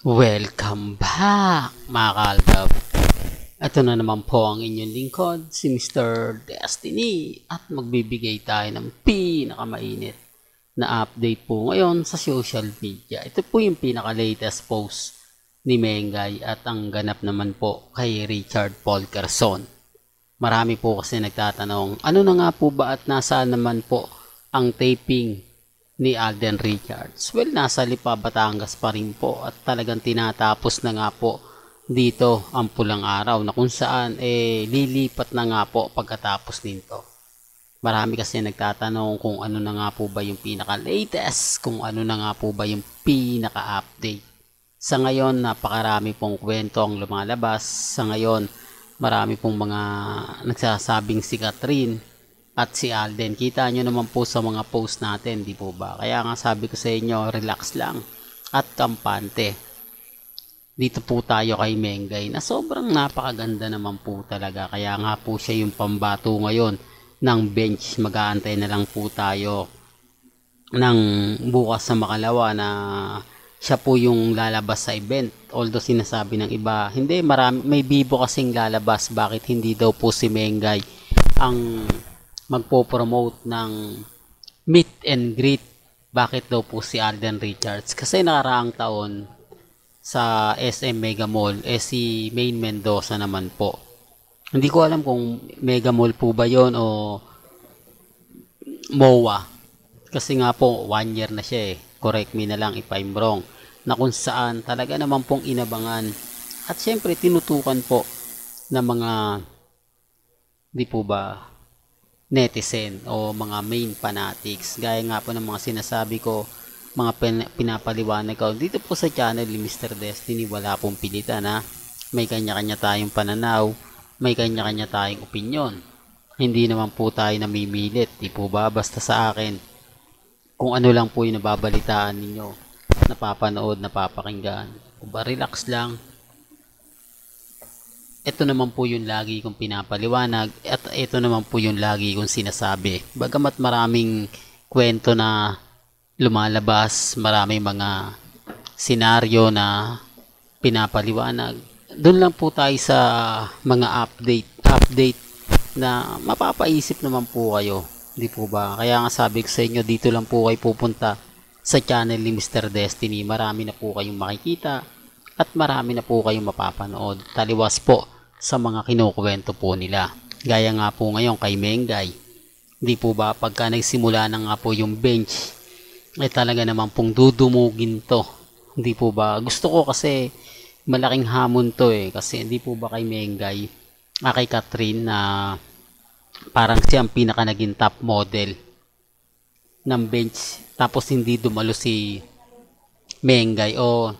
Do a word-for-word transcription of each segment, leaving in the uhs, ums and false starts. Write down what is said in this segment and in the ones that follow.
Welcome back mga kaldab. Ito na naman po ang inyong lingkod, si mister Destiny, at magbibigay tayo ng pinakamainit na update po ngayon sa social media. Ito po yung pinaka-latest post ni Mengay at ang ganap naman po kay Richard Paul Quezon. Marami po kasi nagtatanong, ano na nga po ba at nasaan naman po ang taping ni Alden Richards? Well, nasa Lipa, Batangas pa rin po at talagang tinatapos na nga po dito ang pulang araw na kung saan eh lilipat na nga po pagkatapos nito. Marami kasi nagtatanong kung ano na nga po ba yung pinaka-latest, kung ano na nga po ba yung pinaka-update. Sa ngayon, napakarami pong kwento ang lumalabas. Sa ngayon, marami pong mga nagsasabing si Catherine at si Alden. Kita nyo naman po sa mga post natin, di po ba? Kaya nga sabi ko sa inyo, relax lang at kampante. Dito po tayo kay Mengay na sobrang napakaganda naman po talaga. Kaya nga po siya yung pambato ngayon ng bench. Mag-aantay na lang po tayo ng bukas sa makalawa na siya po yung lalabas sa event. Although sinasabi ng iba, hindi, marami, may bibo kasing lalabas. Bakit hindi daw po si Mengay ang magpo-promote ng meet and greet? Bakit daw po si Alden Richards? Kasi nakaraang taon sa S M Mega Mall, eh si Main Mendoza naman po. Hindi ko alam kung Mega Mall po ba yon o M O A. Kasi nga po, one year na siya eh. Correct me na lang if I'm wrong. Na kung saan talaga naman pong inabangan at syempre tinutukan po ng mga, di po ba, netizen o mga main fanatics. Gaya nga po ng mga sinasabi ko, mga pin pinapaliwanag ko dito po sa channel ni mister Destiny. Wala pong pilitan ha. May kanya-kanya tayong pananaw, may kanya-kanya tayong opinion. Hindi naman po tayo namimilit, di po ba? Basta sa akin, kung ano lang po yung nababalitaan ninyo, napapanood, napapakinggan, ba, relax lang. Ito naman po yung lagi kong pinapaliwanag at ito naman po yung lagi kong sinasabi. Bagamat maraming kwento na lumalabas, maraming mga senaryo na pinapaliwanag, doon lang po tayo sa mga update, update na mapapaisip naman po kayo. Di po ba? Kaya nga sabi ko sa inyo, dito lang po kayo pupunta sa channel ni mister Destiny. Marami na po kayong makikita at marami na po kayong mapapanood. Taliwas po sa mga kinukwento po nila. Gaya nga po ngayon kay Mengay. Di po ba? Pagka nagsimula na nga po yung bench, eh talaga naman pong dudumugin to. Di po ba? Gusto ko kasi malaking hamon to eh. Kasi di po ba kay Mengay, ah, kay Catherine na parang siya ang pinaka naging top model ng bench. Tapos hindi dumalo si Mengay o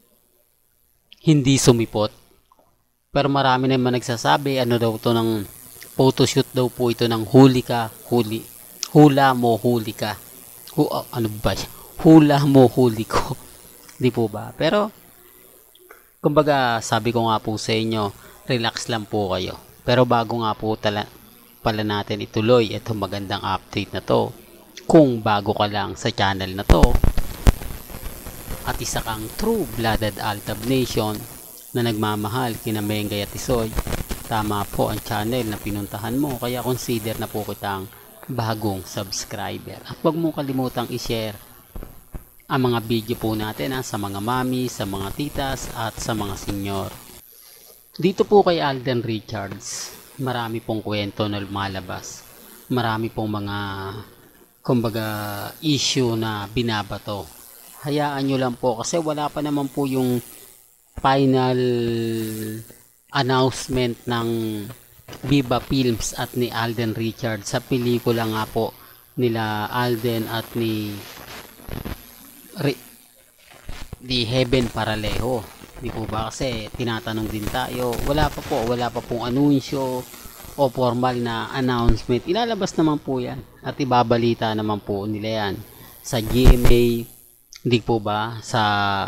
hindi sumipot. Pero marami naman nagsasabi, ano daw to ng photoshoot daw po ito ng huli ka, huli. Hula mo, huli ka. Hu oh, ano ba? Hula mo, huli ko. Di po ba? Pero, kumbaga, sabi ko nga po sa inyo, relax lang po kayo. Pero bago nga po tala, pala natin ituloy itong magandang update na to, kung bago ka lang sa channel na to, at isa kang true-blooded Altab Nation na nagmamahal kina Mengay at Isoy, tama po ang channel na pinuntahan mo. Kaya consider na po kitang bagong subscriber. At huwag mo kalimutang i-share ang mga video po natin ha, sa mga mami, sa mga titas at sa mga senior. Dito po kay Alden Richards, marami pong kwento na lumalabas. Marami pong mga, kumbaga, issue na binabato. Hayaan nyo lang po kasi wala pa naman po yung final announcement ng Viva Films at ni Alden Richards sa pelikula nga po nila Alden at ni Re di Heaven Paralejo. Di po ba? Kasi tinatanong din tayo, wala pa po, wala pa pong anunsyo o formal na announcement. Ilalabas naman po yan at ibabalita naman po nila yan sa G M A, hindi po ba, sa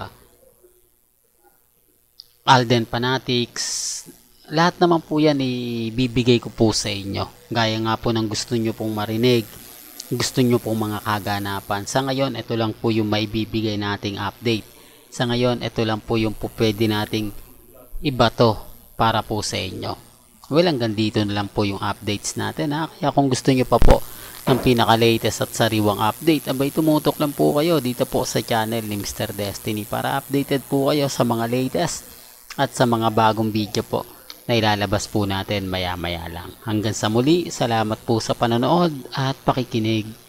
Alden Fanatics. Lahat naman po yan ibibigay ko po sa inyo. Gaya nga po ng gusto nyo pong marinig, gusto nyo pong mga kaganapan. Sa ngayon, ito lang po yung maibibigay nating update. Sa ngayon, ito lang po yung po pwede nating ibato para po sa inyo. Well, hanggang dito na lang po yung updates natin ha. Kaya kung gusto nyo pa po ng pinaka-latest at sariwang update, abay tumutok lang po kayo dito po sa channel ni Mister Destiny para updated po kayo sa mga latest at sa mga bagong video po na ilalabas po natin maya maya lang. Hanggang sa muli, salamat po sa panonood at pakikinig.